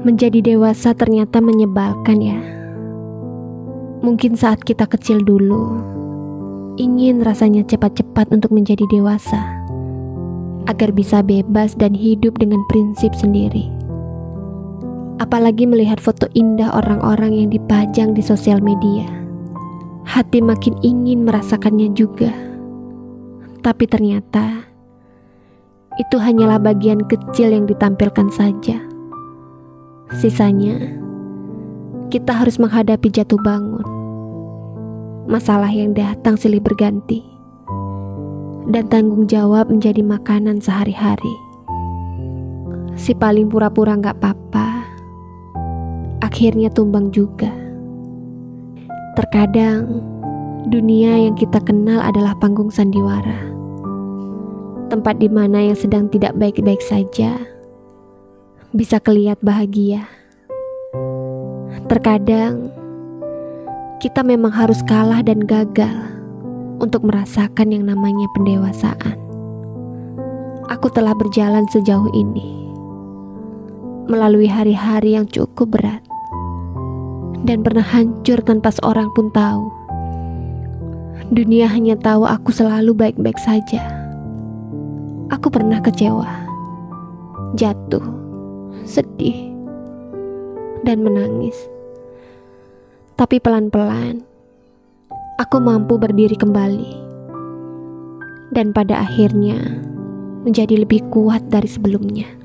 Menjadi dewasa ternyata menyebalkan ya. Mungkin saat kita kecil dulu, ingin rasanya cepat-cepat untuk menjadi dewasa, agar bisa bebas dan hidup dengan prinsip sendiri. Apalagi melihat foto indah orang-orang yang dipajang di sosial media. Hati makin ingin merasakannya juga. Tapi ternyata, itu hanyalah bagian kecil yang ditampilkan saja. Sisanya, kita harus menghadapi jatuh bangun, masalah yang datang silih berganti, dan tanggung jawab menjadi makanan sehari-hari. Si paling pura-pura gak apa-apa, akhirnya tumbang juga. Terkadang, dunia yang kita kenal adalah panggung sandiwara, tempat di mana yang sedang tidak baik-baik saja bisa kelihatan bahagia. Terkadang, kita memang harus kalah dan gagal untuk merasakan yang namanya pendewasaan. Aku telah berjalan sejauh ini, melalui hari-hari yang cukup berat, dan pernah hancur tanpa seorang pun tahu. Dunia hanya tahu aku selalu baik-baik saja. Aku pernah kecewa, jatuh, sedih, dan menangis. Tapi pelan-pelan, aku mampu berdiri kembali. Dan pada akhirnya, menjadi lebih kuat dari sebelumnya.